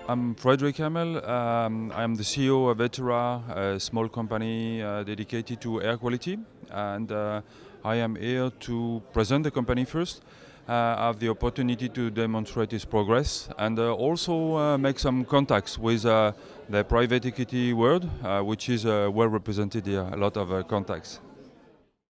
I'm Frédéric Hammel. I am the CEO of ETHERA, a small company dedicated to air quality. And I am here to present the company first, have the opportunity to demonstrate its progress, and also make some contacts with the private equity world, which is well represented here, a lot of contacts.